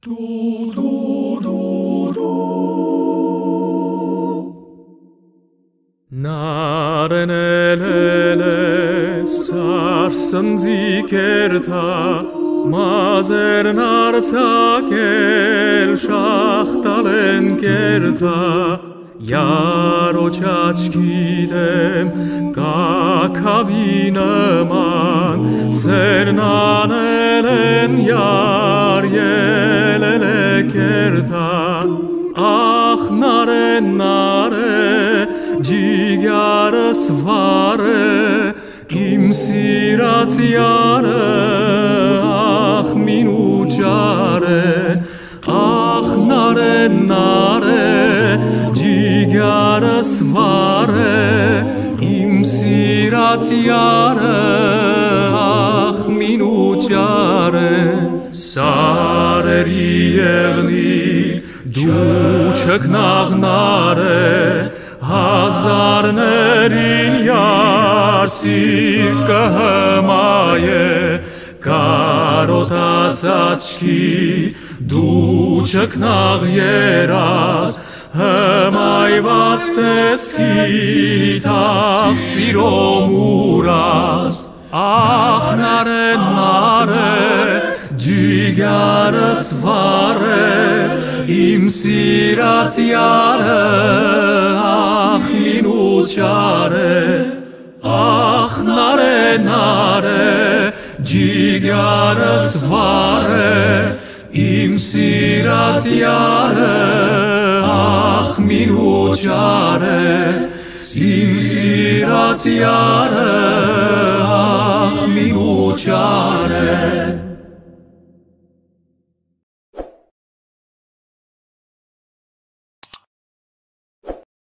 Նարենելել սարսնձիկ երթա, մազերն արցակել շախտալեն կերթա, Յարոչ աչքի դեմ կաքավի նման, սերն անել են յար ելել է կերթա, ախ նարե նարե, ջիգարս վարե, իմ սիրած յարը, ախ մինու ջարե, ախ նարե նարե, ջիգարս վարե, իմ սիրած յարը, ախ մինու ջարե, սարերի եղնիկ, դու չքնաղնարե, Հազարներին յար սիրտ կհմայե, կարոտած աչքի դու չքնաղ երաս, հմայված տեսքիդ ախ սիրո մուրաս, ախ նարե նարե, ջիգարս վարե, իմ սիրած յարը, ախ մինու ջարե, ախ նարե նարե, ջիգարս վարե, իմ սիրած յարը, ախ մինու ջարե, իմ սիրած յարը, ախ մինու ջարե,